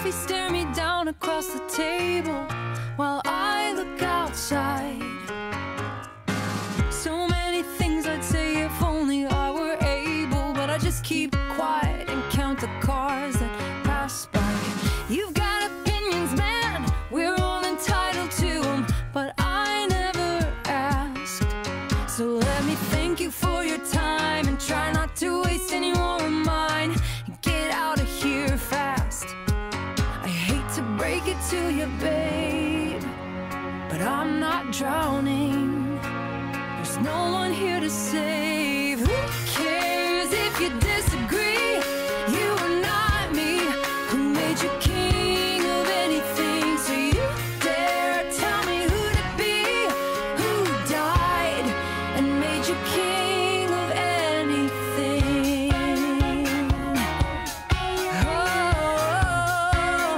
coffee stare me down across the table while I look outside. So many things I'd say if only I were able, but I just keep quiet and count the cars that pass by. You've got opinions, man, we're all entitled to them, but I never asked. So let me thank you for your time and try not to waste any more of mine. Get out of here fast. I hate to break it to you, babe, but I'm not drowning. There's no one here to save. Who cares if you disagree? You are not me. Who made you king of anything? So you dare tell me who to be? Who died and made you king of anything? Oh,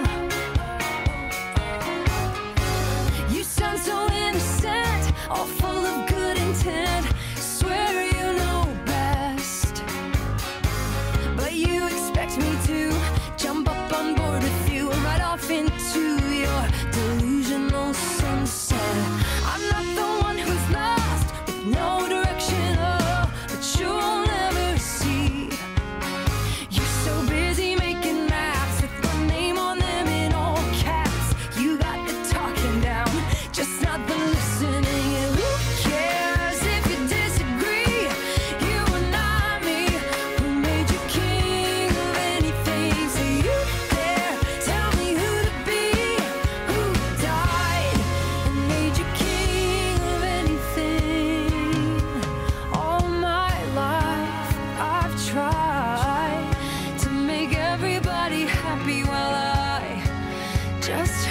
you sound so innocent, all full of good intent. Swear you know best, but you expect me to jump up on board with you and ride off into your delusional sunset. I'm not the one who's lost with no direction, oh, but you'll never see. You're so busy making maps with my name on them in all caps. You got the talking down, just not the listening. And who cares if you disagree? You are not me. Who made you king of anything? So you dare tell me who to be? Who died and made you king of anything? All my life I've tried to make everybody happy while I just